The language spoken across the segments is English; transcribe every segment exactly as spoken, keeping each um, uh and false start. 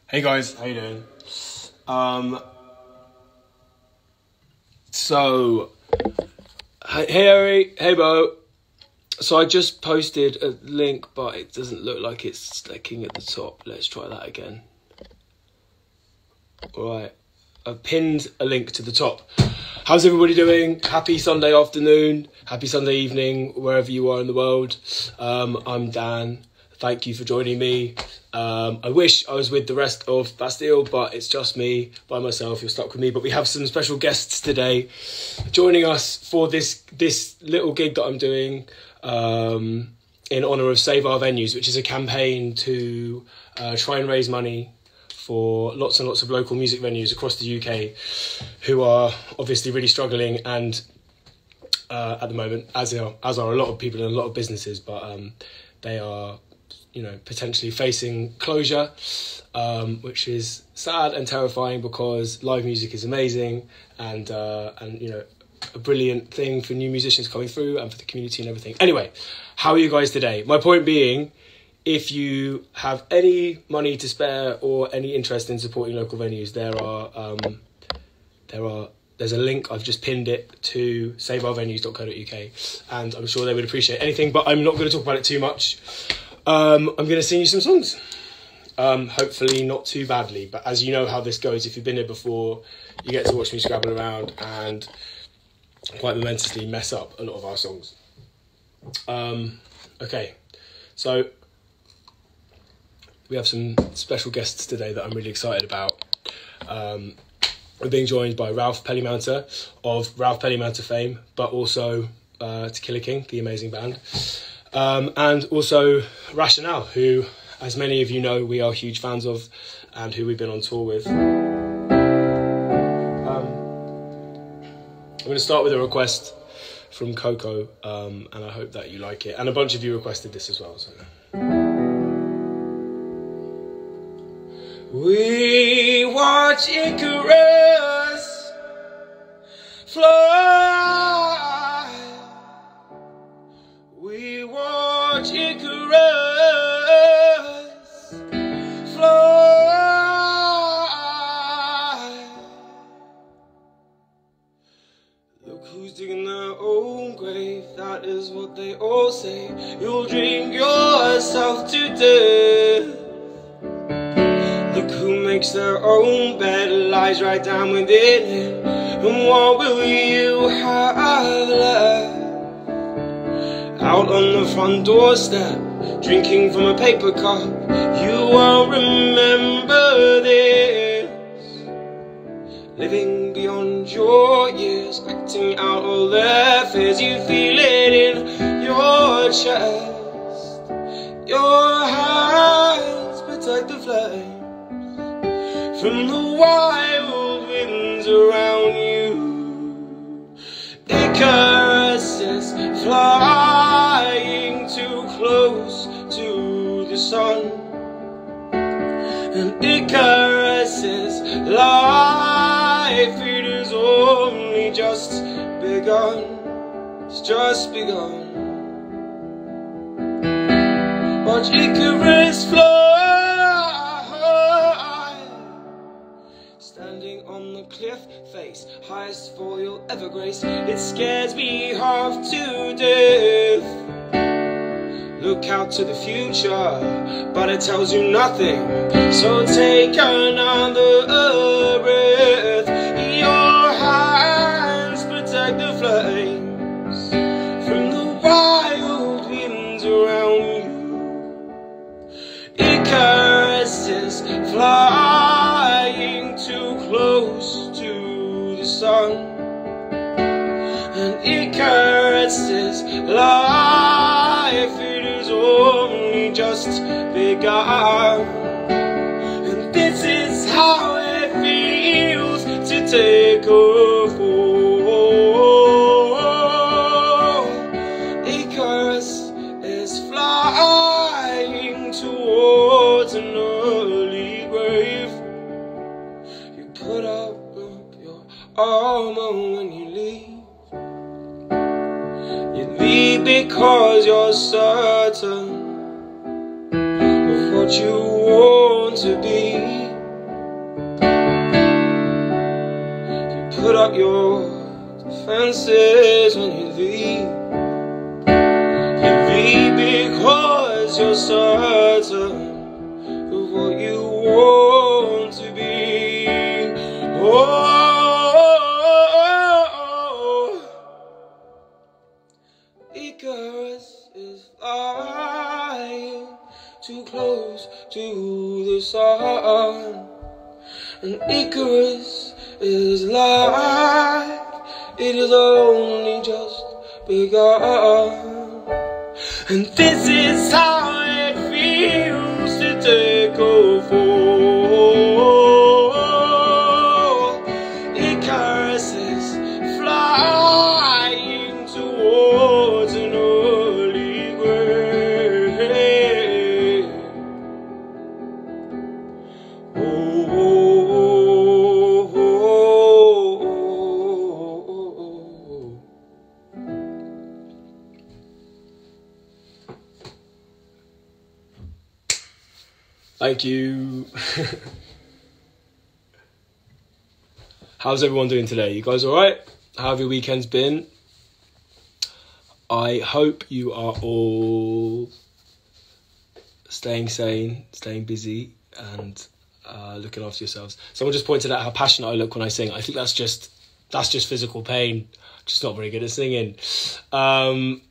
Hey guys, how you doing? Um, so, hey Harry, hey Bo. So I just posted a link, but it doesn't look like it's sticking at the top. Let's try that again. Alright, I've pinned a link to the top. How's everybody doing? Happy Sunday afternoon, happy Sunday evening, wherever you are in the world. Um, I'm Dan. Thank you for joining me. Um, I wish I was with the rest of Bastille, but it's just me, by myself. You're stuck with me. But we have some special guests today joining us for this this little gig that I'm doing um, in honour of Save Our Venues, which is a campaign to uh, try and raise money for lots and lots of local music venues across the U K who are obviously really struggling and uh, at the moment, as are, as are a lot of people in a lot of businesses, but um, they are... you know, potentially facing closure, um, which is sad and terrifying because live music is amazing and, uh, and you know, a brilliant thing for new musicians coming through and for the community and everything. Anyway, how are you guys today? My point being, if you have any money to spare or any interest in supporting local venues, there are, um, there are, there's a link, I've just pinned it to save our venues dot co dot U K, and I'm sure they would appreciate anything, but I'm not going to talk about it too much. Um, I'm going to sing you some songs, um, hopefully not too badly, but as you know how this goes, if you've been here before, you get to watch me scrabble around and quite momentously mess up a lot of our songs. Um, okay, so we have some special guests today that I'm really excited about. Um, we're being joined by Ralph Pelleymounter of Ralph Pelleymounter fame, but also uh, To Kill a King, the amazing band. Um, and also Rationale, who, as many of you know, we are huge fans of and who we've been on tour with. Um, I'm going to start with a request from Coco, um, and I hope that you like it. And a bunch of you requested this as well. So. We watch Icarus fly. We watch Icarus fly. Look who's digging their own grave, that is what they all say. You'll drink yourself to death. Look who makes their own bed, lies right down within it. And what will you have left? Out on the front doorstep, drinking from a paper cup. You won't remember this. Living beyond your years, acting out all their fears. You feel it in your chest. Your hands protect the flames from the wild winds around you. Icarus is flying too close to the sun, and Icarus's life, it is only just begun. It's just begun. Watch Icarus fly, standing on the cliff face, highest fall you'll ever grace. It scares me half to death. Look out to the future, but it tells you nothing. So take another breath. Your hands protect the flames from the wild winds around you. Icarus is flying too close to the sun, and Icarus's life, it is only just begun. And this is how it feels to take a fall. Icarus is flying towards an early grave. You put up your armor when you leave. You leave because you're certain of what you want to be. out your defenses when you leave. You leave because you're certain of what you want to be. Oh, Icarus is flying too close to the sun, and Icarus is like it is only just begun. And this is how it feels to take a fall. Icarus is flying towards an early grave. Oh, oh, oh, oh, oh, oh. Thank you. How's everyone doing today? You guys all right? How have your weekends been? I hope you are all staying sane, staying busy, and uh, looking after yourselves. Someone just pointed out how passionate I look when I sing. I think that's just that's just physical pain. Just not very good at singing. Um,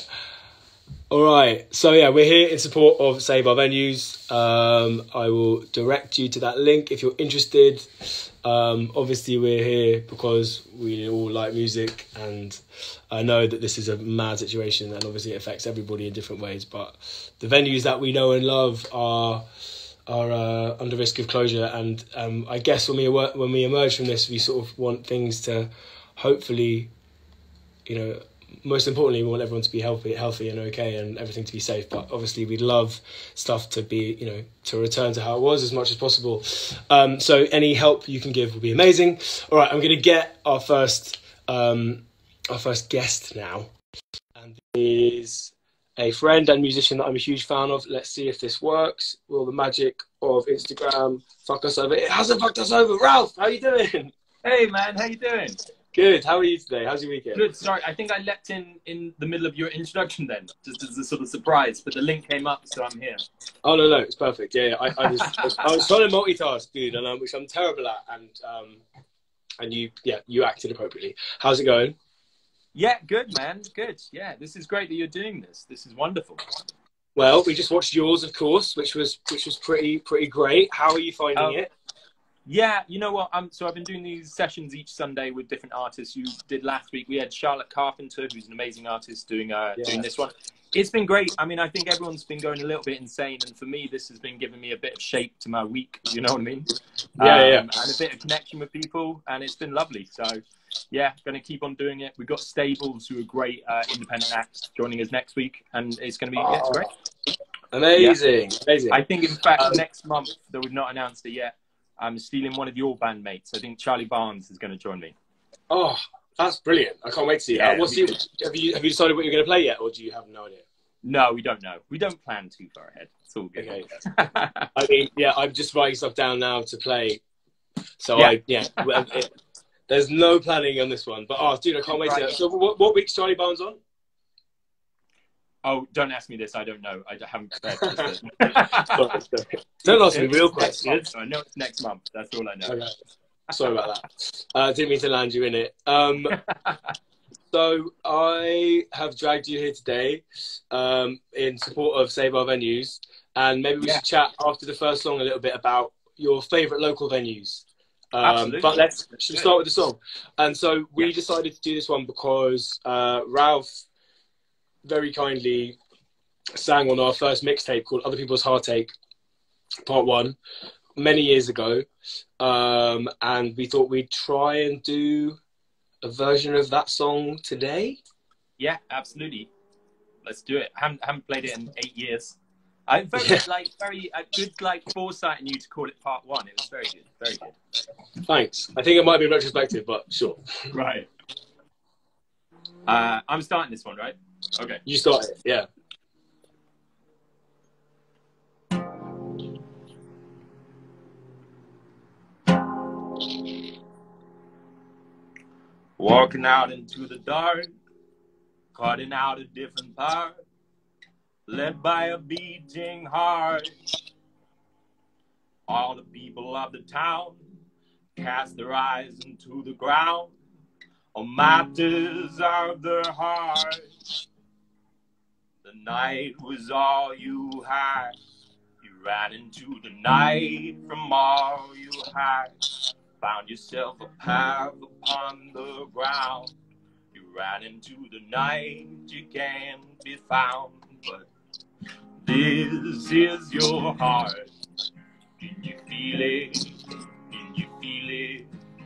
all right. So yeah, we're here in support of Save Our Venues. Um, I will direct you to that link if you're interested. Um, obviously, we're here because we all like music, and I know that this is a mad situation, and obviously it affects everybody in different ways. But the venues that we know and love are are uh, under risk of closure, and um, I guess when we when we emerge from this, we sort of want things to, hopefully, you know, most importantly, we want everyone to be healthy, healthy and okay, and everything to be safe. But obviously, we'd love stuff to be, you know, to return to how it was as much as possible. Um, so any help you can give will be amazing. All right, I'm going to get our first, um, our first guest now, and this is a friend and musician that I'm a huge fan of. Let's see if this works. Will the magic of Instagram fuck us over? It hasn't fucked us over. Ralph, how you doing? Hey man, how you doing? Good. How are you today? How's your weekend? Good. Sorry, I think I leapt in in the middle of your introduction then, just as a sort of surprise. But the link came up, so I'm here. Oh no, no, it's perfect. Yeah, yeah. I, I was, I was, I was trying to multitask, dude, and um, which I'm terrible at. And um, and you, yeah, you acted appropriately. How's it going? Yeah, good man, good. Yeah, this is great that you're doing this. This is wonderful. Well, we just watched yours, of course, which was which was pretty pretty great. How are you finding Um, it? Yeah, you know what? Um, so I've been doing these sessions each Sunday with different artists. You did last week. We had Charlotte Carpenter, who's an amazing artist, doing uh Yeah. doing this one. It's been great. I mean, I think everyone's been going a little bit insane, and for me, this has been giving me a bit of shape to my week. You know what I mean? Yeah, um, yeah. And a bit of connection with people, and it's been lovely. So, yeah, going to keep on doing it. We've got Stables, who are great uh, independent acts, joining us next week, and it's going to be yeah, it's great. Amazing, Yeah. amazing. I think, in fact, Um, next month, though we've not announced it yet, I'm stealing one of your bandmates. I think Charlie Barnes is going to join me. Oh, that's brilliant! I can't wait to see Yeah, that. What's the, have you have you decided what you're going to play yet, or do you have no idea? No, we don't know. We don't plan too far ahead. It's all good. Okay. I mean, yeah, I'm just writing stuff down now to play. So Yeah. I, yeah, well, it, there's no planning on this one. But oh, dude, I can't wait to. So what, what week's Charlie Barnes on? Oh, don't ask me this. I don't know. I haven't prepared. Sorry, sorry. Don't ask me real questions. I know it's next month. That's all I know. Okay. Sorry about that. Uh, didn't mean to land you in it. Um, so I have dragged you here today um, in support of Save Our Venues, and maybe we Yeah. should chat after the first song a little bit about your favourite local venues. Um, Absolutely. but let's should we start with the song. And so we Yeah. decided to do this one because uh, Ralph very kindly sang on our first mixtape called Other People's Heartache Part One many years ago, um, and we thought we'd try and do a version of that song today. Yeah, absolutely. Let's do it. I haven't, haven't played it in eight years. I very Yeah. like very a good like foresight in you to call it Part One. It was very good. Very good. Thanks. I think it might be retrospective, but sure. Right. Uh, I'm starting this one, right? Okay. You start it, yeah. Walking out into the dark, cutting out a different path, led by a beating heart. All the people of the town cast their eyes into the ground on matters of their heart. The night was all you had. You ran into the night from all you had. Found yourself a path upon the ground. You ran into the night, you can't be found. But this is your heart. Can you feel it? Can you feel it?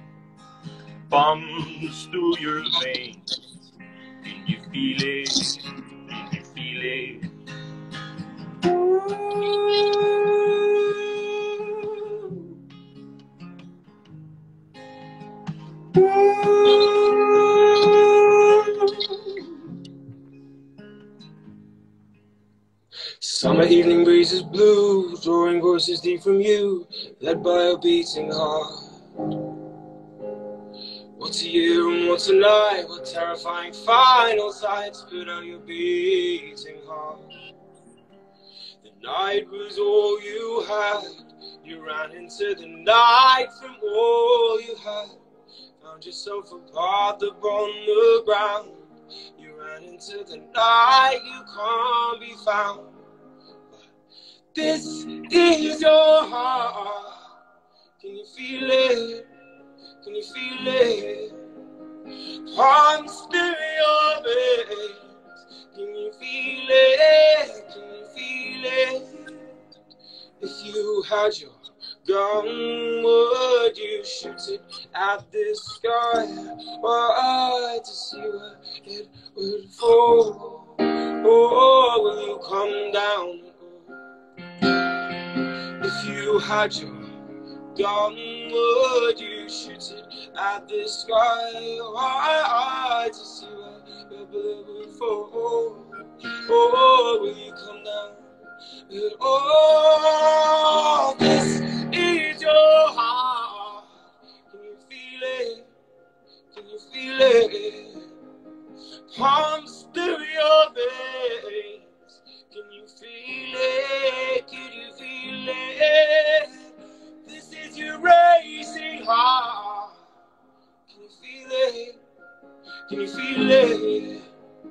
Pumps through your veins. Can you feel it? Can you feel it? Summer evening breezes blue, drawing voices deep from you, led by a beating heart. What's a year and what's a night? What terrifying final sights put out your beating heart? The night was all you had. You ran into the night from all you had. Found yourself a path upon the ground. You ran into the night, you can't be found. This is your heart. Can you feel it? Can you feel it? Pumps through your veins. Can you feel it? Can you feel it? If you had your gun, would you shoot it at the sky? Or to see where it would fall? Or will you come down? If you had your gun, would you shoot it at the sky? Or to see where your bullet would fall? Or will you come down? And oh, this is your heart. Can you feel it? Can you feel it? Pumps through your veins. Can you feel it? Can you feel it? This is your racing heart. Can you feel it? Can you feel it?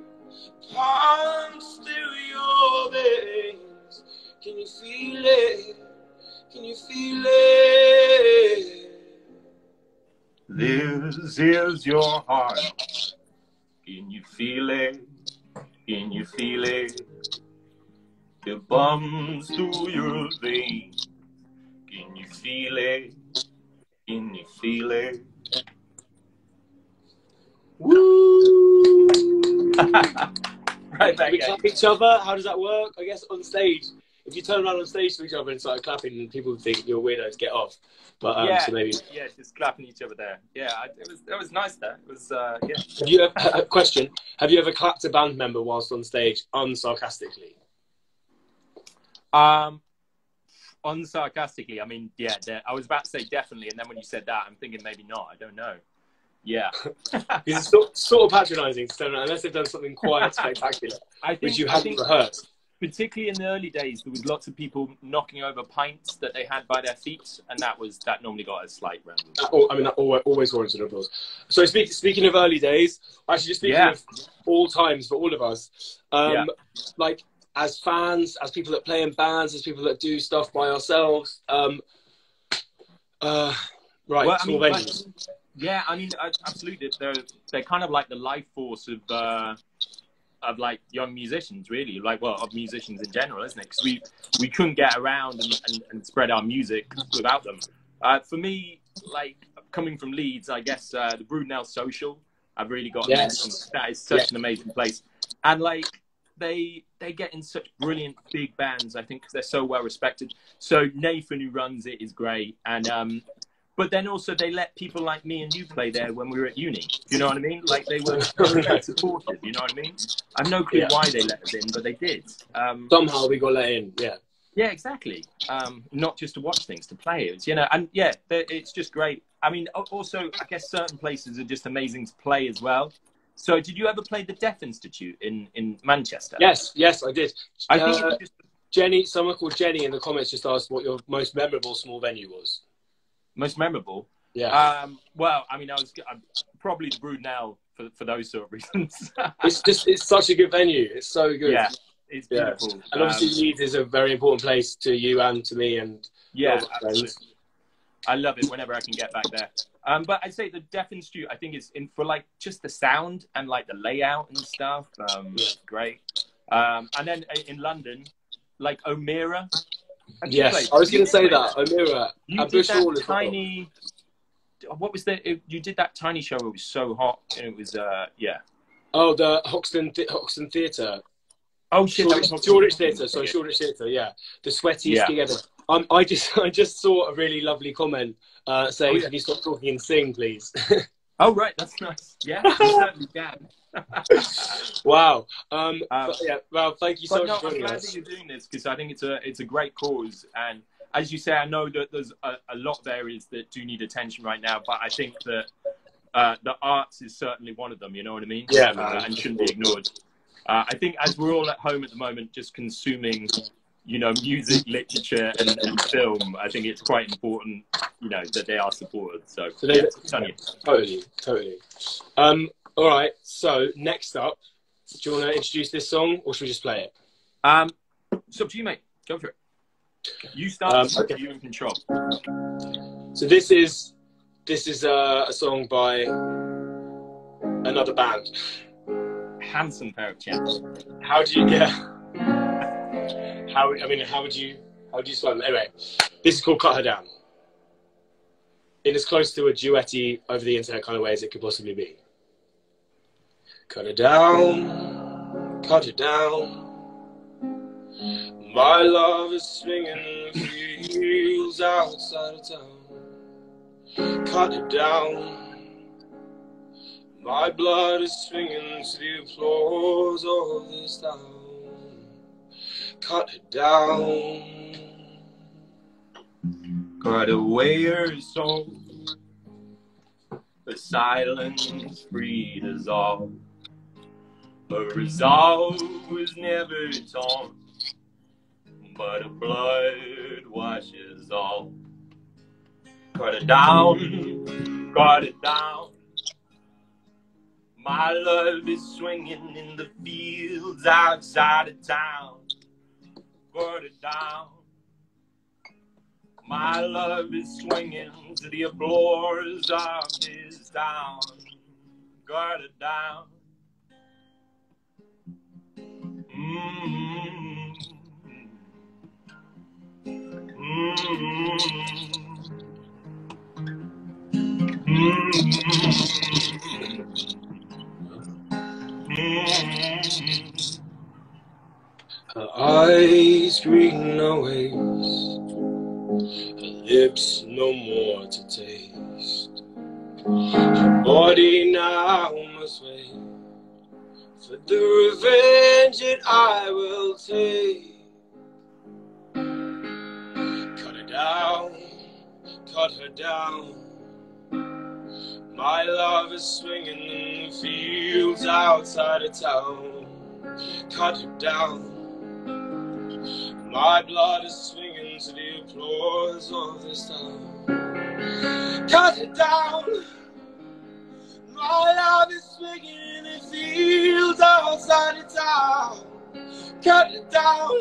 Pumps through your veins. Can you feel it? Can you feel it? This is your heart. Can you feel it? Can you feel it? It bumps through your veins. Can you feel it? Can you feel it? Woo! Right back We at clap you. each other. How does that work? I guess on stage, if you turn around on stage to each other and start clapping, people think you're weirdos, get off. But um, Yeah, so maybe. yeah, just clapping each other there. Yeah, I, it was that was nice. There, it was uh, yeah. Have you ever, a question? Have you ever clapped a band member whilst on stage, unsarcastically? Um, unsarcastically, I mean, yeah. I was about to say definitely, and then when you said that, I'm thinking maybe not. I don't know. Yeah, Because it's sort, sort of patronising to turn around, unless they've done something quite spectacular, I think, which you I hadn't think, rehearsed. particularly in the early days, there was lots of people knocking over pints that they had by their feet, and that was that normally got a slight round. That, I mean, that always, always warranted applause. So speak, speaking of early days, actually just speaking Yeah. of all times for all of us, um, Yeah. like as fans, as people that play in bands, as people that do stuff by ourselves, um, uh, right, Well, I small mean, venues. like, yeah, I mean, uh, absolutely. They're they're kind of like the life force of uh, of like young musicians, really. Like, well, of musicians in general, isn't it? Because we we couldn't get around and, and, and spread our music without them. Uh, for me, like coming from Leeds, I guess uh, the Broodnell Social, I've really got to Yes. mention. That is such Yeah. an amazing place, and like they they get in such brilliant big bands. I think because they're so well respected. So Nathan, who runs it, is great, and um. But then also they let people like me and you play there when we were at uni. You know what I mean? Like they were, they were very supportive. You know what I mean? I have no clue Yeah. why they let us in, but they did. Um, Somehow we got let in, yeah. Yeah, exactly. Um, not just to watch things, to play it, you know, and yeah, it's just great. I mean, also, I guess certain places are just amazing to play as well. So did you ever play the Deaf Institute in, in Manchester? Yes, yes, I did. I uh, think it's just... Jenny, someone called Jenny in the comments just asked what your most memorable small venue was. Most memorable? Yeah. Um, well, I mean, I was I'm probably the Brunel for, for those sort of reasons. It's just, it's such a good venue. It's so good. Yeah, it's beautiful. Yeah. And obviously um, Leeds is a very important place to you and to me and yeah, absolutely. I love it whenever I can get back there. Um, but I'd say the Deaf Institute, I think, is in for like just the sound and like the layout and stuff. Um, yeah. Great. Um, and then in London, like O'Meara. Yes, I was going to say that. O'Meara. You did that tiny. What was the? It, you did that tiny show. It was so hot, and it was uh, yeah. Oh, the Hoxton Th Hoxton Theatre. Oh shit, Shoreditch, that was Shoreditch Theatre. Sorry, Shoreditch Theatre. Yeah, the sweatiest yeah. gig ever. Um, I just, I just saw a really lovely comment uh, saying, oh, yeah. "Can you stop talking and sing, please?" Oh right, that's nice. Yeah, you certainly can. Wow. Um, um, but, yeah. Well, thank you so no, much for joining I'm glad us. that you're doing this because I think it's a it's a great cause, and as you say, I know that there's a, a lot of areas that do need attention right now, but I think that uh, the arts is certainly one of them. You know what I mean? Yeah, uh, and shouldn't be ignored. Uh, I think as we're all at home at the moment, just consuming, you know, music, literature, and, and film, I think it's quite important, you know, that they are supported. So, so they, yeah, yeah, totally, totally. Um, all right. So next up, do you want to introduce this song, or should we just play it? Um, it's up to you, mate. Go for it. You start. Um, okay. You in control. So this is this is uh, a song by another band. Handsome pair of chaps. How do you yeah? How I mean, how would you how would you describe them? Anyway, this is called "Cut Her Down." In as close to a duetty over the internet kind of way as it could possibly be. Cut her down, cut her down. My love is swinging in the fields outside of town. Cut it down. My blood is swinging to the applause of this town. Cut it down. Cut away her soul. The silence freed us all. Her resolve was never torn, but her blood washes all. Cut it down, cut it down. My love is swinging in the fields outside of town. Cut it down. My love is swinging to the applause of this town. Cut it down. Mm-hmm. Mm-hmm. Mm-hmm. Her eyes green no waste, her lips no more to taste. Her body now must wait for the revenge that I will take. Cut her down, cut her down. My love is swinging in the fields outside of town. Cut it down. My blood is swinging to the applause of this town. Cut it down. My love is swinging in the fields outside of town. Cut it down.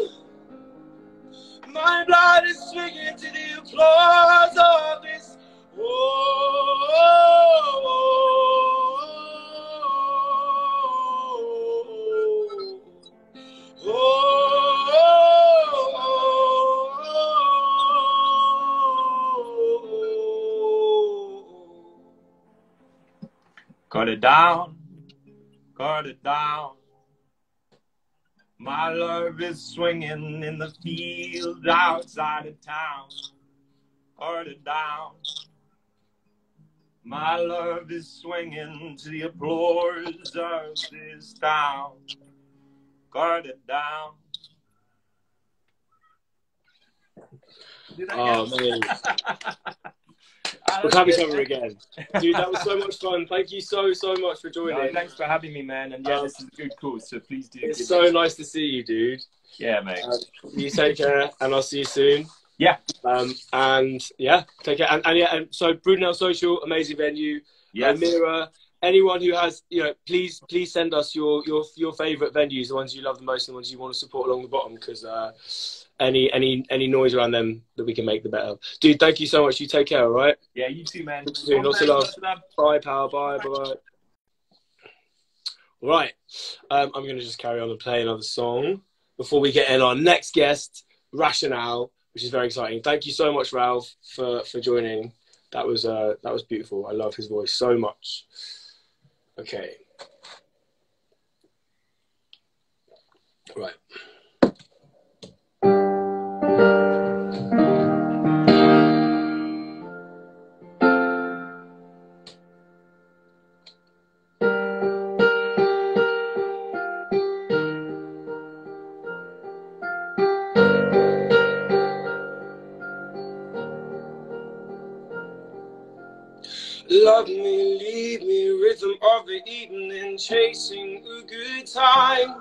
My blood is swinging to the applause of this. Oh, oh, oh, oh, oh. Cut it down, cut it down. My love is swinging in the field outside of town. Cut it down. My love is swinging to the applause of this town. Cut it down. Did I Oh, guess? man. Ah, We'll that's have each good, other man. again. Dude, that was so much fun. Thank you so, so much for joining. No, thanks for having me, man. And yeah, Um, this is a good cause, so please do. It's give so it. nice to see you, dude. Yeah, mate. Um, you take care, and I'll see you soon. Yeah. Um, and yeah, take care. And, and yeah, and so Brudenell Social, amazing venue. Yes. Mira, anyone who has, you know, please, please send us your your your favourite venues, the ones you love the most, the ones you want to support along the bottom, because uh, any any any noise around them that we can make, the better. Dude, thank you so much. You take care, all right? Yeah, you too, man. Talk soon. Lots of love. Bye, pal. Bye, bye, bye. All right. Um, I'm going to just carry on and play another song before we get in our next guest, Rationale, which is very exciting. Thank you so much, Ralph, for, for joining. That was uh, that was beautiful. I love his voice so much. Okay. Right. Love me, leave me, rhythm of the evening, chasing a good time.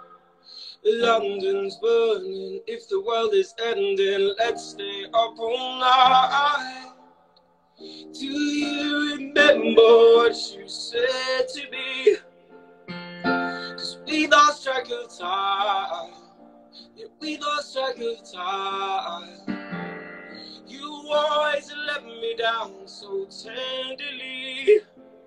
London's burning, if the world is ending, let's stay up all night. Do you remember what you said to me? 'Cause we lost track of time. Yeah, we lost track of time. You always let me down so tenderly.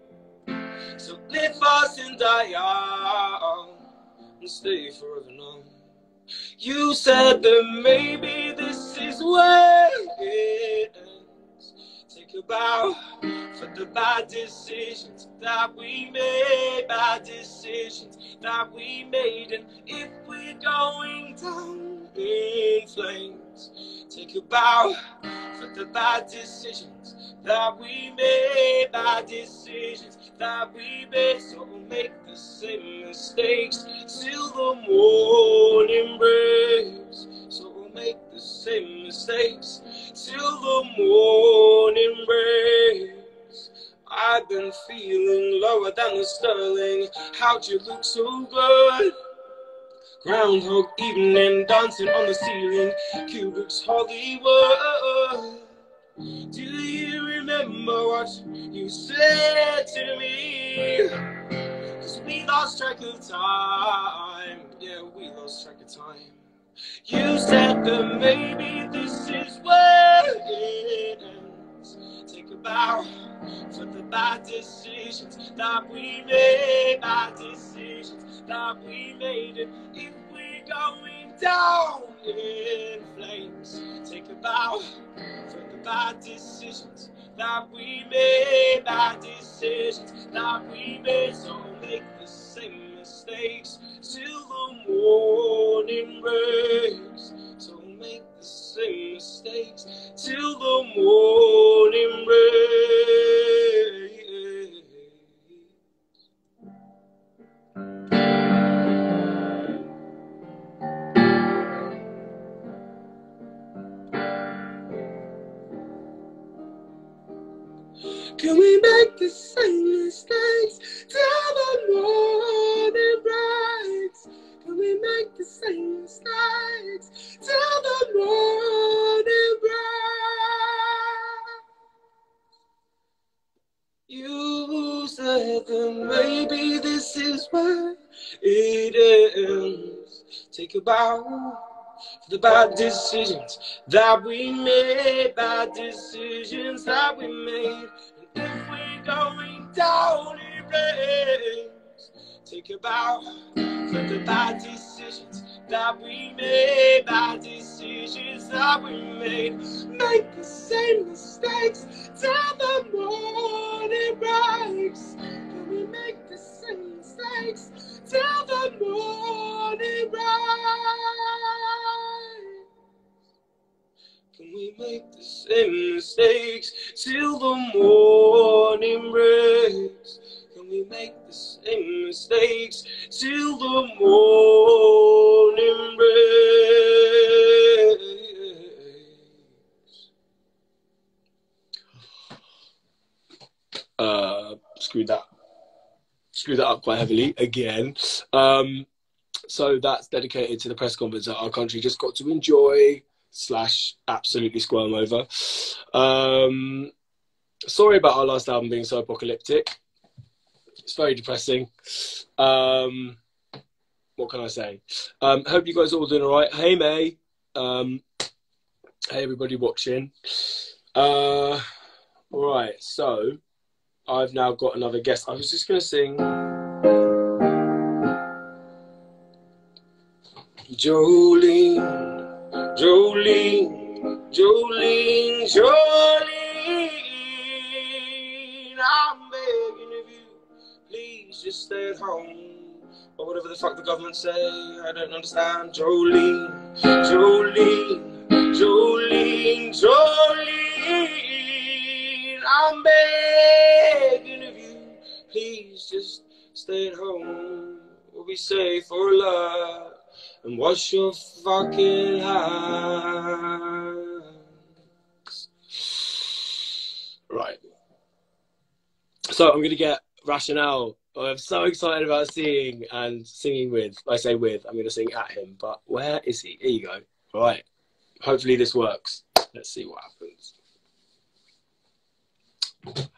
So live fast and die young and stay forever numb. You said that maybe this is where it ends. Take a bow for the bad decisions that we made, bad decisions that we made. And if we're going down in flames, take a bow for the bad decisions that we made, bad decisions that we made. So we'll make the same mistakes till the morning breaks. So we'll make the same mistakes till the morning breaks. I've been feeling lower than the sterling. How'd you look so good? Groundhog evening, dancing on the ceiling, Kubrick's Hollywood. Do you remember what you said to me? 'Cause we lost track of time. Yeah, we lost track of time. You said that maybe this is where it ends. Take a bow for the bad decisions that we made, bad decisions that we made. And if we're going down in flames, take a bow for the bad decisions that we made, bad decisions that we made. So make the same mistakes till the morning breaks. So make the same mistakes till the morning breaks. Can we make the same mistakes till the morning breaks? Can we make the same mistakes till the morning breaks? You said that maybe this is where it ends. Take a bow for the bad decisions that we made, bad decisions that we made. And if we're going down in flames, take a bow for the bad decisions that we made, bad decisions that we made. Make the same mistakes till the morning breaks. Can we make the same mistakes till the morning breaks? Can we make the same mistakes till the morning breaks? Can we make the same mistakes till the morning breaks? screwed that screwed that up quite heavily again. Um, so that's dedicated to the press conference that our country just got to enjoy slash absolutely squirm over. Um, sorry about our last album being so apocalyptic. It's very depressing. Um, what can I say? Um, hope you guys are all doing all right. Hey, May. Um, hey, everybody watching. Uh, all right, so I've now got another guest. I was just going to sing Jolene, Jolene, Jolene, Jolene, I'm begging of you, please just stay at home. Or whatever the fuck the government say, I don't understand. Jolene, Jolene, Jolene, Jolene, I'm begging of you, please just stay at home. We'll be safe for a lot. And wash your fucking hands. Right. So I'm going to get Rationale. I'm so excited about seeing and singing with. I say with, I'm going to sing at him. But where is he? Here you go. All right. Hopefully this works. Let's see what happens.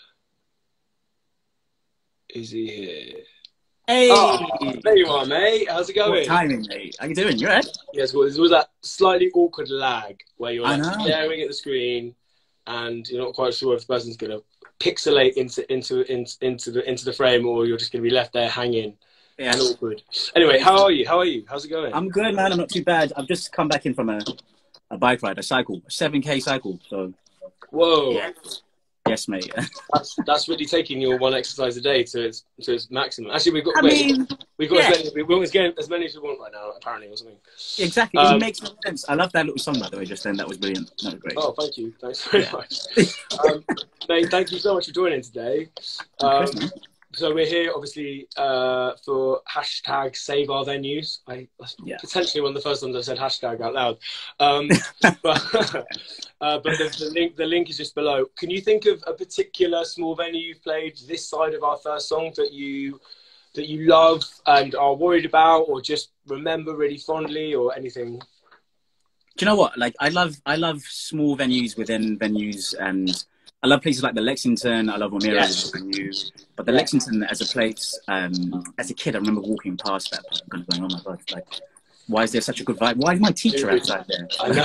Is he here? Hey! Oh, there you are, mate. How's it going? What timing, mate? How you doing? You alright? Yes, well, there was that slightly awkward lag where you're I like know. staring at the screen and you're not quite sure if the person's going to pixelate into into into into the into the frame or you're just going to be left there hanging. Yeah. And awkward. Anyway, how are you? How are you? How's it going? I'm good, man. I'm not too bad. I've just come back in from a, a bike ride, a cycle, a seven K cycle. So, Whoa. yeah. Yes, mate. That's that's really taking your one exercise a day to its to its maximum. Actually, we've got I wait, mean, we've got yeah. as, many, we want as, many, as many as we want right now, apparently, or something. Exactly. Um, it makes no sense. I love that little song, by the way, just then. That was brilliant. That was great. Oh, thank you. Thanks very Yeah. much. um, mate, thank you so much for joining today. Um, so we're here, obviously, uh, for hashtag Save Our Venues. I that's Yeah. potentially one of the first ones that said hashtag out loud. Um, but uh, but the, the link the link is just below. Can you think of a particular small venue you've played this side of our first song that you that you love and are worried about, or just remember really fondly, or anything? Do you know what? Like, I love, I love small venues within venues, and I love places like the Lexington. I love O'Meara as a venue, but the Yeah. Lexington as a place. Um, as a kid, I remember walking past that, kind of going, "Oh my god! Like, why is there such a good vibe? Why is my teacher outside there?" I know.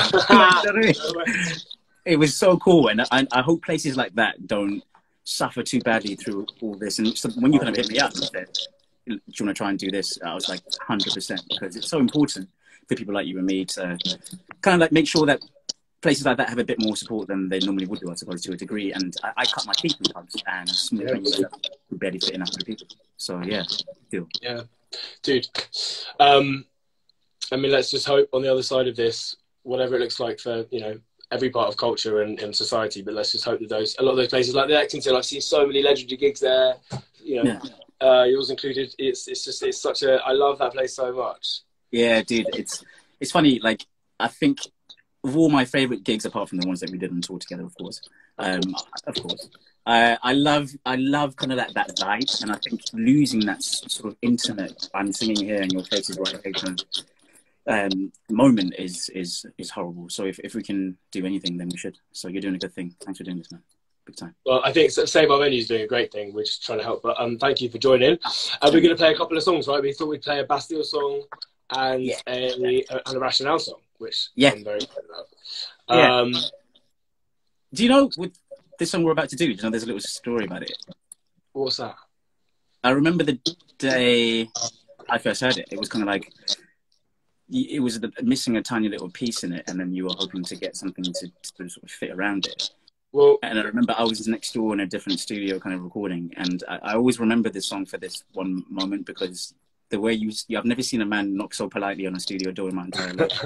It was so cool, and I, I hope places like that don't suffer too badly through all this. And so when you kind of hit me up and said, "Do you want to try and do this?" I was like, one hundred percent, because it's so important for people like you and me to kind of like make sure that places like that have a bit more support than they normally would do, I suppose, to a degree. And I, I cut my teeth in pubs and small Yeah. venues that would barely fit in a hundred people. So yeah, deal. Yeah, dude. Um, I mean, let's just hope on the other side of this, whatever it looks like for, you know, every part of culture and, and society, but let's just hope that those, a lot of those places like the Lexington, I've seen so many legendary gigs there, you know, Yeah. uh, yours included. It's, it's just, it's such a, I love that place so much. Yeah, dude, it's it's funny. Like, I think of all my favorite gigs, apart from the ones that we did on tour together, of course, um, of course, uh, I love I love kind of that that vibe, and I think losing that s- sort of intimate "I'm singing here and your face is right here" kind of um, moment is is is horrible. So if if we can do anything, then we should. So you're doing a good thing. Thanks for doing this, man. Big time. Well, I think Save Our Venues doing a great thing. We're just trying to help, but um, thank you for joining. And we're going to play a couple of songs, right? We thought we'd play a Bastille song and Yeah. a, and a Rationale song, which Yeah. I'm very excited about. Yeah. Um, Do you know with this song we're about to do? Do you know there's a little story about it? what's that? I remember the day I first heard it. It was kind of like y- it was the, missing a tiny little piece in it, and then you were hoping to get something to, to sort of fit around it. Well, And I remember I was next door in a different studio, kind of recording, and I, I always remember this song for this one moment because the way you, I've never seen a man knock so politely on a studio door in my entire life.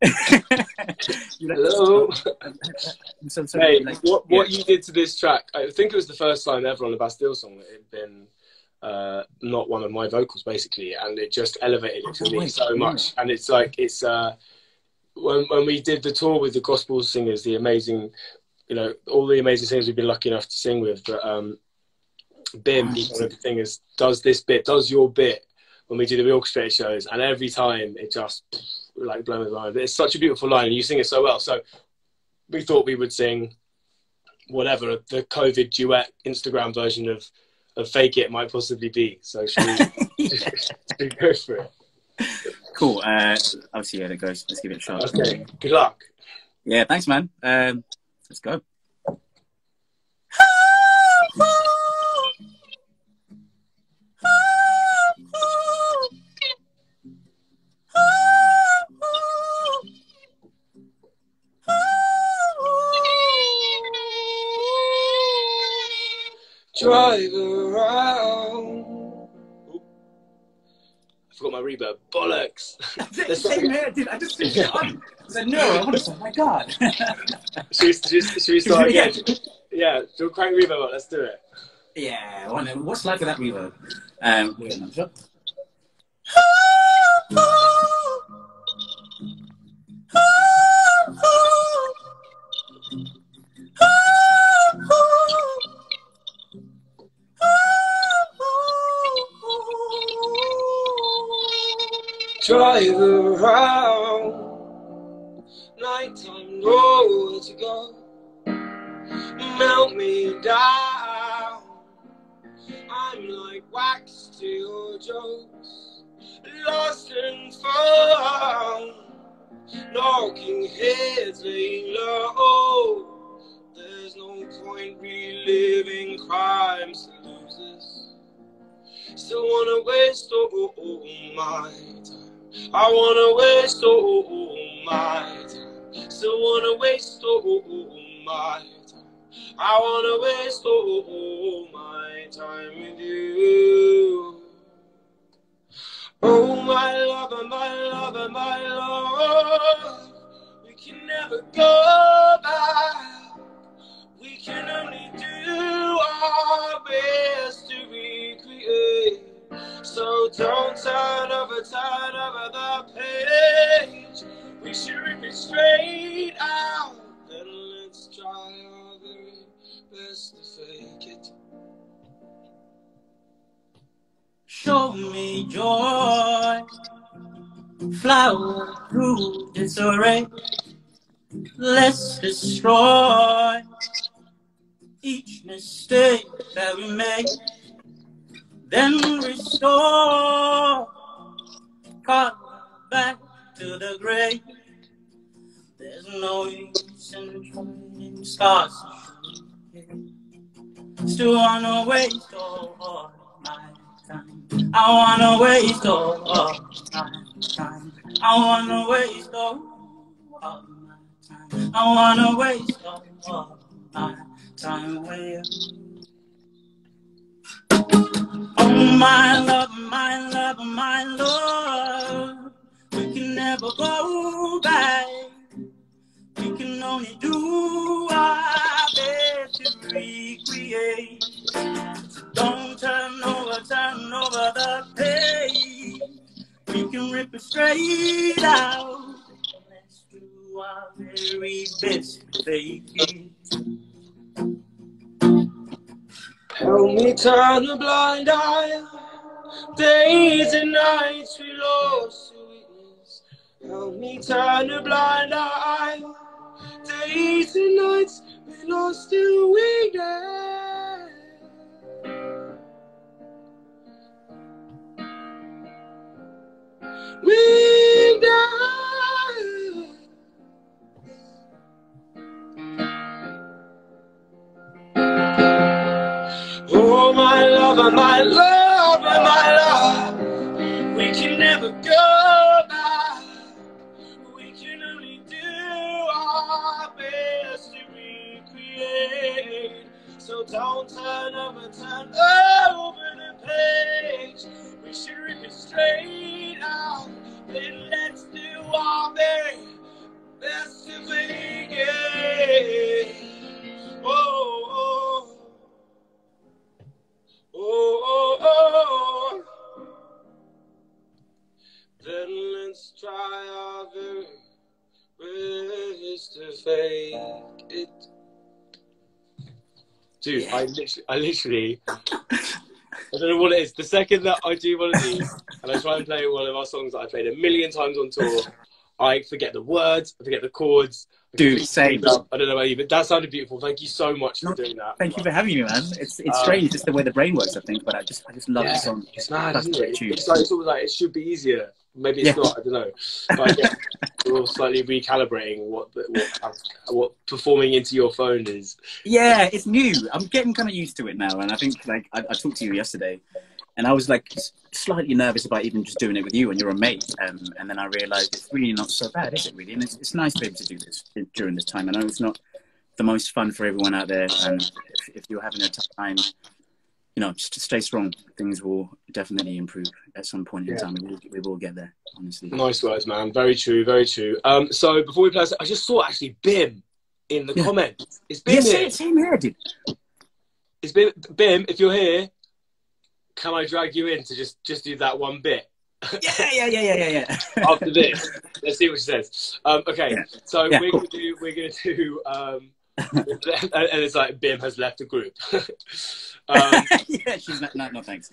You're like, hello. I'm so sorry. Hey, Like, what, yeah. what you did to this track, I think it was the first time ever on the Bastille song that it had been uh, not one of my vocals, basically, and it just elevated it for me Wait, so yeah. much. And it's like, it's, uh, when, when we did the tour with the gospel singers, the amazing, you know, all the amazing singers we've been lucky enough to sing with, but um, Bim, he kind of thing is, does this bit, does your bit when we do the orchestrated shows, and every time it just like blows my mind. It's such a beautiful line, and you sing it so well. So we thought we would sing whatever the COVID duet Instagram version of, of Fake It might possibly be. So should we, yeah. should we go for it? Cool. Uh, I'll see how it goes. Let's give it a shot. Okay. Good luck. Yeah, thanks, man. Um, let's go. Drive around. Ooh. I forgot my reverb. Bollocks. Same here, dude. I just finished it on. I said, no, I want to say, oh my God. should, we, should, should we start again? Yeah, so crank reverb up. Let's do it. Yeah, what's life without reverb? Um, wait, no, sure. Drive around, nighttime, nowhere to go. Melt me down. I'm like wax to your jokes, lost and found, knocking heads laying low. There's no point reliving crimes to lose this. Still wanna waste all, all my time. I wanna waste all my time. Still wanna waste all my time. I wanna waste all my time with you. Oh my lover, my lover, my love. We can never go back. We can only do our best to recreate. So don't turn over, turn over the page. We should rip it straight out. Then let's try our very best to fake it. Show me joy, flower through disarray. Let's destroy each mistake that we make. Then restore, caught back to the grave. There's no use in trying stars. Still wanna waste all, all my time. I wanna waste all, all my time. I wanna waste all, all my time. I wanna waste all, all my time with you. Oh my love, my love, my love. We can never go back. We can only do our best to recreate. Don't turn over, turn over the page. We can rip it straight out. Let's do our very best to fake it. Help me turn a blind eye. Days and nights we lost to weakness. Help me turn a blind eye. Days and nights we lost to weakness. Weakness. Oh my lover, my lover, my love. We can never go back. We can only do our best to recreate. So don't turn over, turn over the page. We should rip it straight out. Then let's do our very best to fake it. Oh, oh. Oh, oh, oh. Then let's try our very best to fake it. Dude, yeah. I literally, I literally I don't know what it is. The second that I do one of these, and I try and play one of our songs that I played a million times on tour, I forget the words, I forget the chords. Dude, same. I don't know about you, but that sounded beautiful. Thank you so much for no, doing that. Thank you for having me, man. It's it's um, strange, just the way the brain works, I think. But I just I just love yeah, the song. It's mad, That's isn't it? tune. It's like it's always like it should be easier. Maybe it's yeah. not. I don't know. But I guess we're all slightly recalibrating what, what what performing into your phone is. Yeah, it's new. I'm getting kind of used to it now, and I think like I, I talked to you yesterday. And I was like slightly nervous about even just doing it with you, and you're a mate. Um, and then I realised it's really not so bad, is it really? And it's, it's nice to be able to do this during this time. I know it's not the most fun for everyone out there. And if, if you're having a tough time, you know, just stay strong. Things will definitely improve at some point in yeah. time. We will, we will get there, honestly. Nice words, man. Very true, very true. Um, so before we play, I just saw actually Bim in the yeah. comments. It's Bim yeah, here. Same here, dude. It's Bim. Bim, if you're here, can I drag you in to just just do that one bit? Yeah, yeah, yeah, yeah, yeah, yeah. After this, let's see what she says. Um, okay, yeah. so yeah, we're cool. gonna do we're gonna do um, and it's like Bim has left the group. um, yeah, she's not. No, no thanks.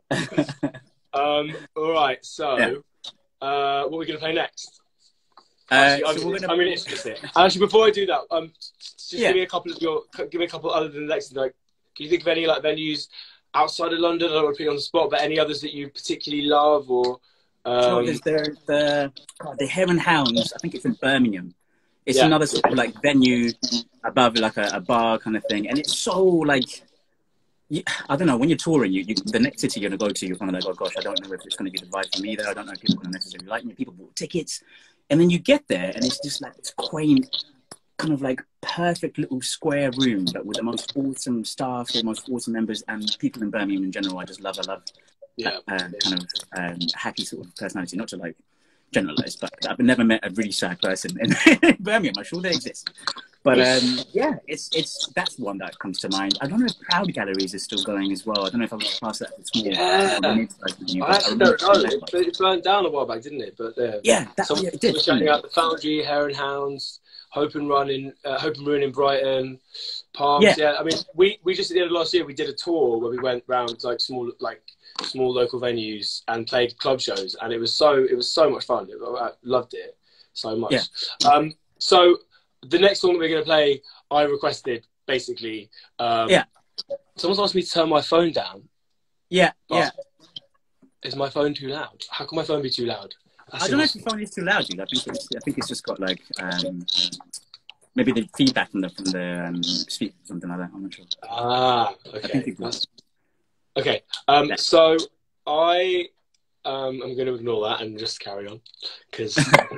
um, all right, so yeah. uh, what are we gonna play next? Uh, actually, so we're gonna... I mean, it's just it. Actually, before I do that, um, just yeah. give me a couple of your give me a couple other than Lexington. Like, can you think of any like venues outside of London? I don't want to put you on the spot, but any others that you particularly love, or um... so there's the the God, the Hare and Hounds. I think it's in Birmingham. It's yeah. another sort of like venue above like a, a bar kind of thing, and it's so like you, I don't know. When you're touring, you, you the next city you're gonna go to, you're kind of like, oh gosh, I don't know if it's gonna be the vibe for me there. I don't know if people are gonna necessarily like me. People bought tickets, and then you get there, and it's just like this quaint, kind of like perfect little square room, but with the most awesome staff, the most awesome members, and people in Birmingham in general. I just love. I love yeah. that um, kind of um, happy sort of personality. Not to like generalize, but I've never met a really sad person in Birmingham. I'm sure they exist, but um, yeah, it's it's that's one that comes to mind. I don't know if Proud Galleries is still going as well. I don't know if I was past that this morning. Yeah, I, I actually don't know. It, it burned down a while back, didn't it? But uh, yeah, that, so yeah, it did. We're shouting out the Foundry, Hare and Hounds, Hope and Run in uh, Hope and Ruin in Brighton, Palms. Yeah. yeah, I mean, we we just at the end of last year we did a tour where we went round like small like. small local venues and played club shows, and it was so it was so much fun. I loved it so much. Yeah. Um, so the next song that we're going to play, I requested basically. Um, yeah. Someone's asked me to turn my phone down. Yeah. Yeah. Is my phone too loud? How can my phone be too loud? That's I don't know if your phone is too loud, dude. I think it's I think it's just got like um, maybe the feedback from the from the um, speaker or something like that. I'm not sure. Ah. Okay. I think it's Okay, um, yeah. so I um, I'm going to ignore that and just carry on, because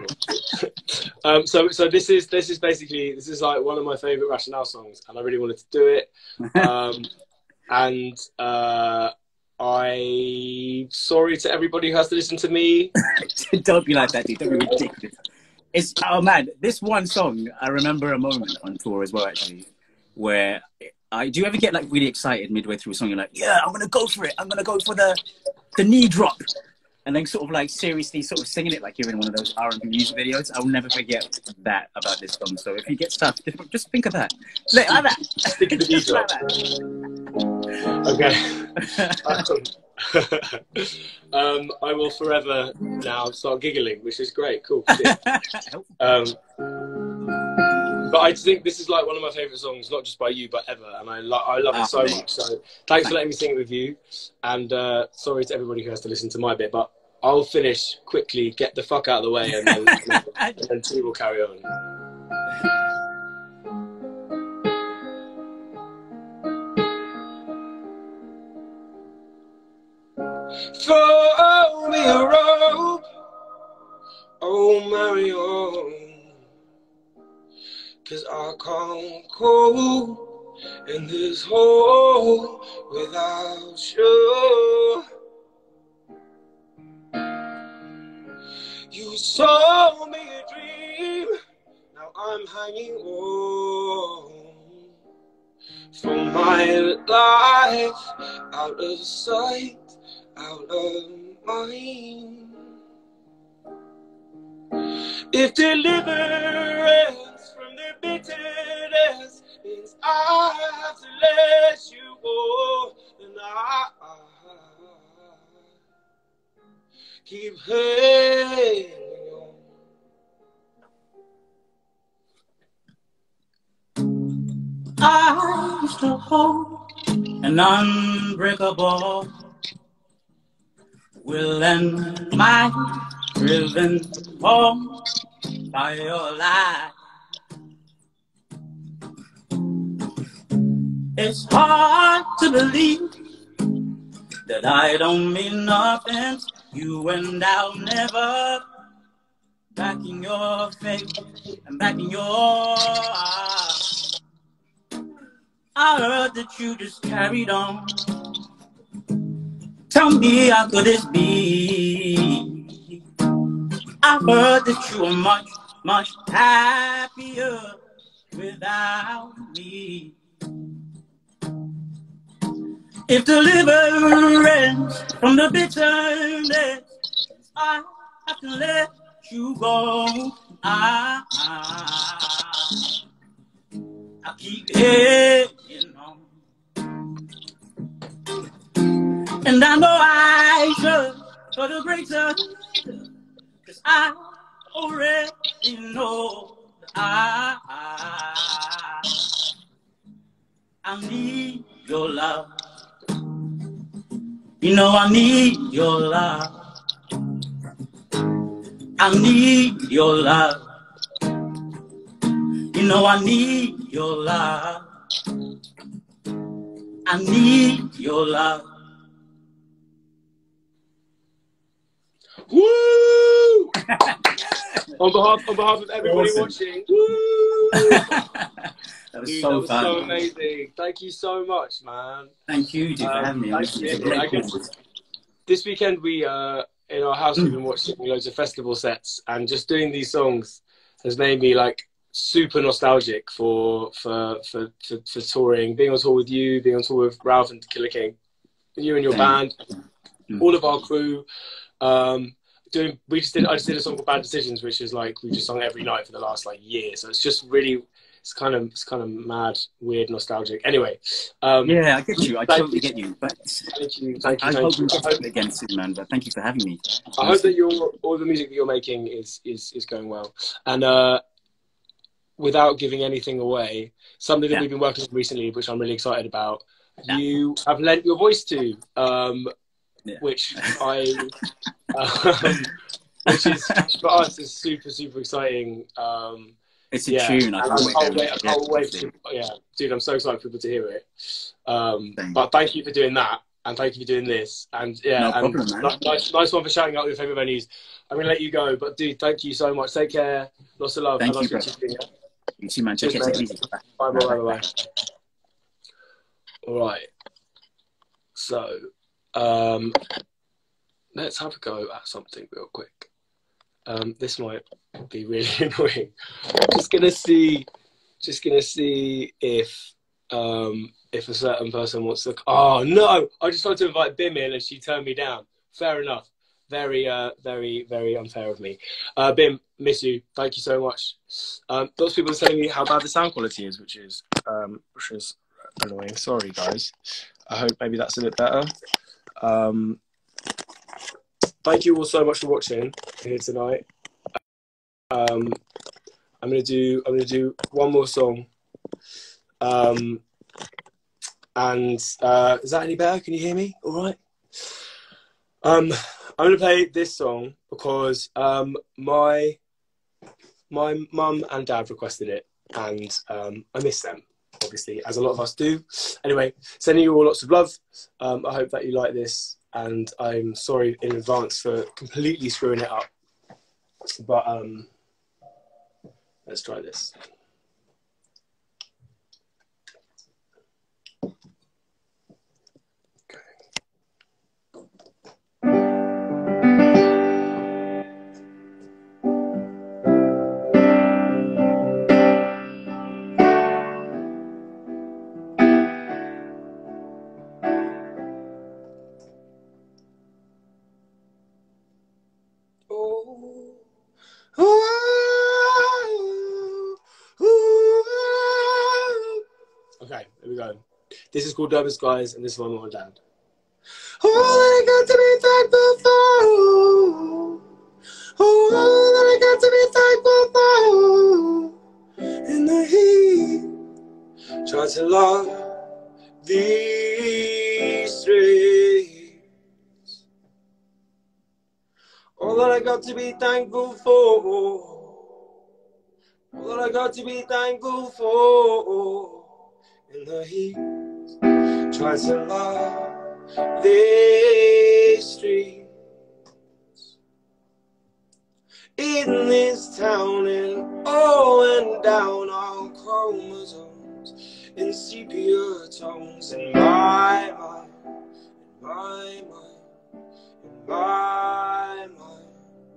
um, so so this is this is basically this is like one of my favourite Rationale songs, and I really wanted to do it, um, and uh, I'm sorry to everybody who has to listen to me. Don't be like that, dude. Don't be ridiculous. It's oh man, this one song I remember a moment on tour as well, actually, where. I, do you ever get like really excited midway through a song? You're like, yeah, I'm gonna go for it. I'm gonna go for the the knee drop, and then sort of like seriously sort of singing it like you're in one of those R and B music videos. I'll never forget that about this song. So if you get stuff, just, just think of that. Like, like that. Think of the knee drop. Okay. um, I will forever now start giggling, which is great. Cool. um, But I think this is like one of my favourite songs, not just by you, but ever. And I, lo I love it so much. So thanks, thanks for letting me sing it with you. And uh, sorry to everybody who has to listen to my bit, but I'll finish quickly, get the fuck out of the way, and then, and then T will carry on. Throw me a rope, oh Mario. 'Cause I can't go in this hole without you. You sold me a dream, now I'm hanging on from my life, out of sight, out of mind. If deliverance from the bitterness means I have to let you go, then I, keep hanging on. I used to hold an unbreakable will and my driven home by your light. It's hard to believe that I don't mean nothing to you, and I'll never back in your face and back in your eyes. I heard that you just carried on. Tell me, how could this be? I heard that you were much, much happier without me. If deliverance from the bitterness, I have to let you go. I, I, I keep hanging on. And I know I should for the greater, cause I already know that I, I, I need your love. You know I need your love. I need your love. You know I need your love. I need your love. Woo! on behalf on behalf of everybody awesome. watching, woo! That was Dude, so that was fun. so amazing. Thank you so much, man. Thank you, dude, um, for having me. Thank you. I guess this weekend we uh in our house we've been watching loads of festival sets, and just doing these songs has made me like super nostalgic for for for for, for touring, being on tour with you, being on tour with Ralph and Killer King, you and your Thank band, you. all of our crew. Um, doing we just did I just did a song called Bad Decisions, which is like we just sung every night for the last like year. So it's just really it's kind of it's kind of mad, weird, nostalgic. Anyway, um, yeah, I get you. I totally you. get you. But thank you, thank you, I, thank I hope you. we can do it again soon, man. But thank you for having me. I hope that your all the music that you're making is is is going well. And uh, without giving anything away, something that yeah. we've been working on recently, which I'm really excited about, yeah. you have lent your voice to, um, yeah. which I. um, which is for us is super super exciting. Um, it's a yeah. tune. I can't I wait. can't wait. I can't wait to, yeah, dude, I'm so excited for people to hear it. Um, Thanks. But thank you for doing that, and thank you for doing this, and yeah, no and problem, man. nice, nice one for shouting out your favorite venues. I'm gonna let you go, but dude, thank you so much. Take care. Lots of love. Thank and you, bro. You, you too, man. Take Cheers, care. Take it easy. Bye bye bye bye. bye. All right. So, um, let's have a go at something real quick. Um, this might be really annoying. Just gonna see, just gonna see if um, if a certain person wants to. Oh no! I just tried to invite Bim in and she turned me down. Fair enough. Very, uh, very, very unfair of me. Uh, Bim, miss you. Thank you so much. Um, those people are telling me how bad the sound quality is, which is um, which is annoying. Sorry, guys. I hope maybe that's a bit better. Um, Thank you all so much for watching here tonight. Um, I'm gonna do I'm gonna do one more song. Um, and uh, is that any better? Can you hear me? All right. Um, I'm gonna play this song because um, my my mum and dad requested it, and um, I miss them, obviously, as a lot of us do. Anyway, sending you all lots of love. Um, I hope that you like this. And I'm sorry in advance for completely screwing it up. But um, let's try this. Okay, here we go. This is called Derby Skies, and this is my mum and dad. All that I got to be thankful for. All that I got to be thankful for. In the heat, try to love these streets. All that I got to be thankful for. All that I got to be thankful for. In the heat, try to love these streets. In this town and all and down our chromosomes, in sepia tones, in my mind, in my mind, in my mind,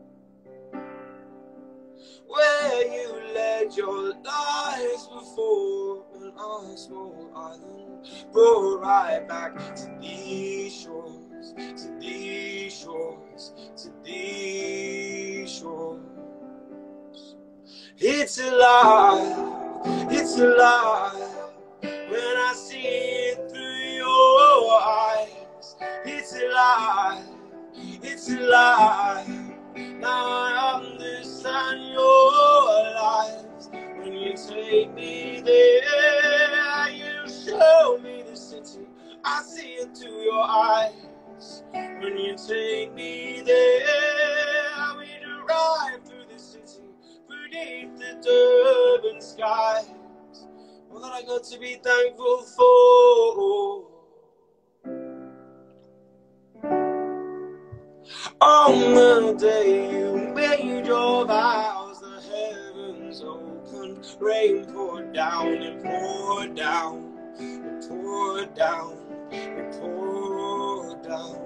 where you led your lives before on our small island, brought right back to these shores, to these shores, to these shores. It's alive, it's alive, when I see it through your eyes. It's alive, it's alive, now I understand your lives. When you take me there, you show me the city, I see it through your eyes. When you take me there, we drive through the city, beneath the Durban skies. All that I got to be thankful for. On the day you made your vows, the heavens opened, rain poured down, it poured down, it poured down, it poured down.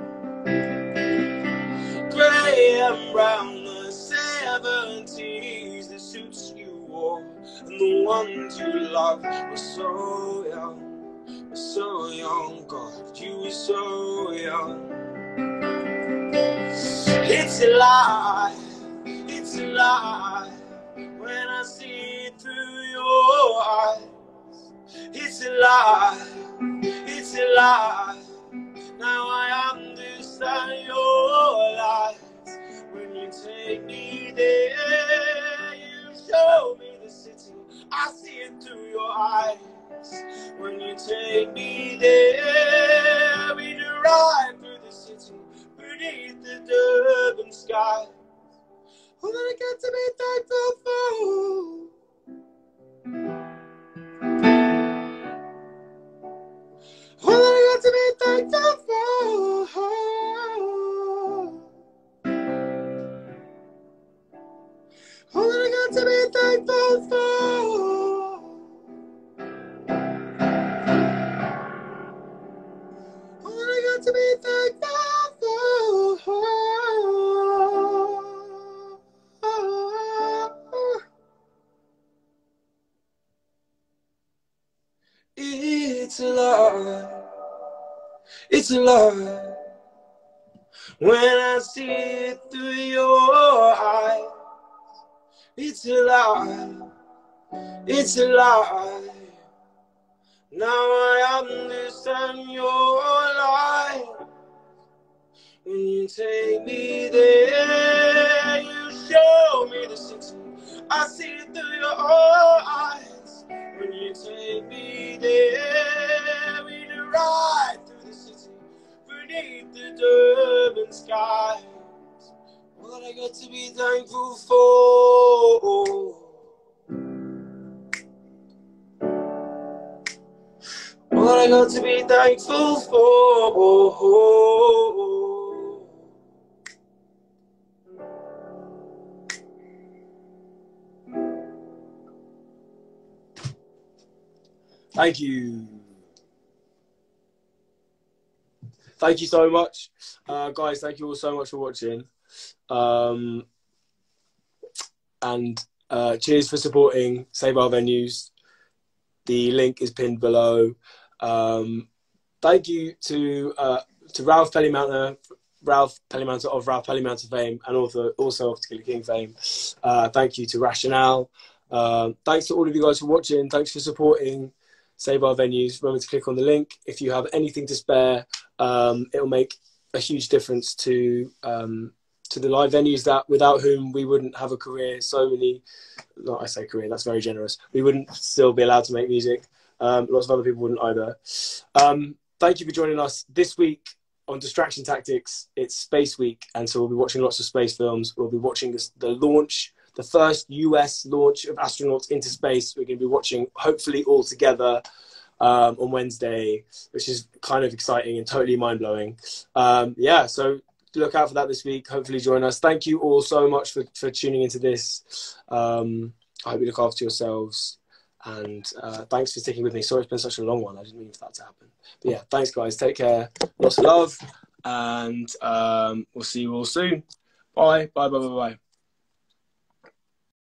Grey and brown, the seventies, the suits you wore, and the ones you loved were so young, were so young, God, you were so young. It's alive, it's alive, when I see it through your eyes. It's alive, it's alive, now I understand your lies. When you take me there, you show me the city, I see it through your eyes. When you take me there, we drive through the city, beneath the Durban skies. All that I got to be thankful for. All that I got to be thankful for. All that I got to be thankful for. All that I got to be thankful for. It's alive, it's alive, when I see it through your eyes. It's alive, it's alive, now I understand your life. When you take me there, you show me the city, I see it through your eyes. When you take me there, we ride through the city, beneath the Durban skies. All that I got to be thankful for. All that I got to be thankful for. Thank you. Thank you so much. Uh, guys, thank you all so much for watching. Um, and uh, cheers for supporting Save Our Venues. The link is pinned below. Um, thank you to uh, to Ralph Pelleymounter, Ralph Pelleymounter of Ralph Pelleymounter fame, and also also of Tequila King fame. Uh, thank you to Rationale. Uh, thanks to all of you guys for watching. Thanks for supporting Save Our Venues. Remember to click on the link if you have anything to spare. Um, it'll make a huge difference to um, to the live venues that without whom we wouldn't have a career. So many, not I say career, that's very generous. We wouldn't still be allowed to make music. Um, lots of other people wouldn't either. Um, thank you for joining us this week on Distraction Tactics. It's Space Week, and so we'll be watching lots of space films. We'll be watching this, the launch, the first U S launch of astronauts into space. We're going to be watching, hopefully all together, um, on Wednesday, which is kind of exciting and totally mind-blowing. Um, yeah, so look out for that this week. Hopefully join us. Thank you all so much for, for tuning into this. Um, I hope you look after yourselves. And uh, thanks for sticking with me. Sorry it's been such a long one. I didn't mean for that to happen. But yeah, thanks, guys. Take care. Lots of love. And um, we'll see you all soon. Bye. Bye, bye, bye, bye.